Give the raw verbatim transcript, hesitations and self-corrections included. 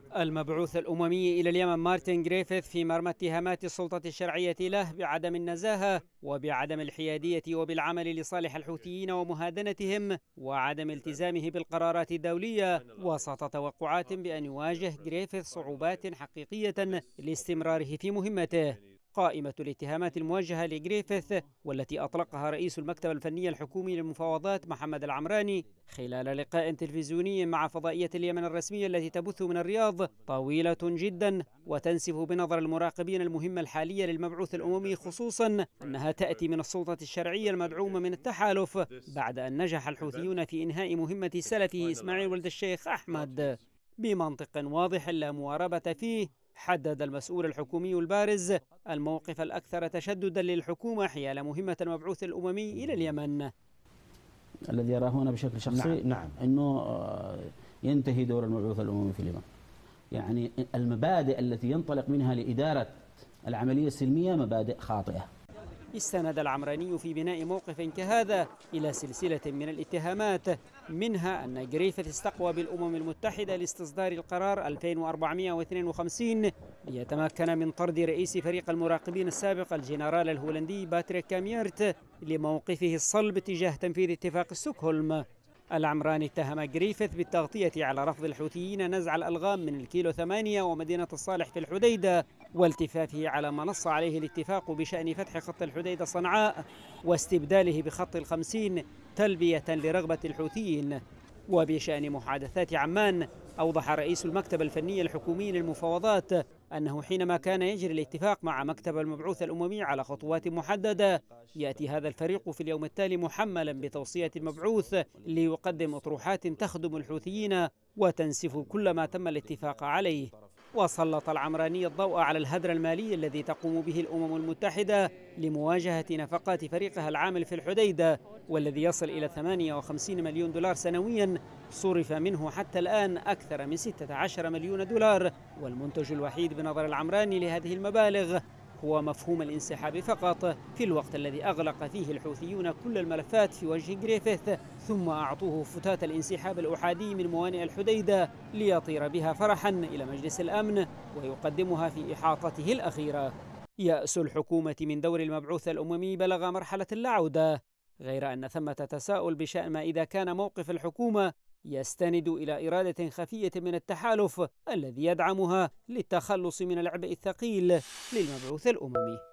المبعوث الأممي إلى اليمن مارتن غريفيث في مرمى اتهامات السلطة الشرعية له بعدم النزاهة وبعدم الحيادية وبالعمل لصالح الحوثيين ومهادنتهم وعدم التزامه بالقرارات الدولية، وسط توقعات بأن يواجه غريفيث صعوبات حقيقية لاستمراره في مهمته. قائمة الاتهامات الموجهة لغريفيث والتي أطلقها رئيس المكتب الفني الحكومي للمفاوضات محمد العمراني خلال لقاء تلفزيوني مع فضائية اليمن الرسمية التي تبث من الرياض طويلة جدا، وتنسف بنظر المراقبين المهمة الحالية للمبعوث الأممي، خصوصا أنها تأتي من السلطة الشرعية المدعومة من التحالف بعد أن نجح الحوثيون في إنهاء مهمة سلفه إسماعيل ولد الشيخ أحمد. بمنطق واضح لا مواربة فيه، حدد المسؤول الحكومي البارز الموقف الأكثر تشددا للحكومة حيال مهمة المبعوث الأممي إلى اليمن. الذي يراه هنا بشكل شخصي نعم, نعم. أنه ينتهي دور المبعوث الأممي في اليمن. يعني المبادئ التي ينطلق منها لإدارة العملية السلمية مبادئ خاطئة. استند العمراني في بناء موقف كهذا إلى سلسلة من الاتهامات، منها أن غريفيث استقوى بالأمم المتحدة لاستصدار القرار ألفين وأربعمئة واثنين وخمسين ليتمكن من طرد رئيس فريق المراقبين السابق الجنرال الهولندي باتريك كاميرت لموقفه الصلب تجاه تنفيذ اتفاق ستوكهولم. العمراني اتهم غريفيث بالتغطية على رفض الحوثيين نزع الألغام من الكيلو ثمانية ومدينة الصالح في الحديدة، والتفافه على ما نص عليه الاتفاق بشأن فتح خط الحديدة صنعاء واستبداله بخط الخمسين تلبية لرغبة الحوثيين. وبشأن محادثات عمان، أوضح رئيس المكتب الفني الحكومي للمفاوضات أنه حينما كان يجري الاتفاق مع مكتب المبعوث الأممي على خطوات محددة، يأتي هذا الفريق في اليوم التالي محملا بتوصية المبعوث ليقدم أطروحات تخدم الحوثيين وتنسف كل ما تم الاتفاق عليه. وسلط العمراني الضوء على الهدر المالي الذي تقوم به الأمم المتحدة لمواجهة نفقات فريقها العامل في الحديدة، والذي يصل إلى ثمانية وخمسين مليون دولار سنويا، صرف منه حتى الآن أكثر من ستة عشر مليون دولار. والمنتج الوحيد بنظر العمراني لهذه المبالغ هو مفهوم الانسحاب فقط، في الوقت الذي أغلق فيه الحوثيون كل الملفات في وجه غريفيث، ثم أعطوه فتاة الانسحاب الأحادي من موانئ الحديدة ليطير بها فرحا إلى مجلس الأمن ويقدمها في إحاطته الأخيرة. يأس الحكومة من دور المبعوث الأممي بلغ مرحلة لا عودة، غير أن ثمة تساؤل بشأن ما إذا كان موقف الحكومة يستند إلى إرادة خفية من التحالف الذي يدعمها للتخلص من العبء الثقيل للمبعوث الأممي.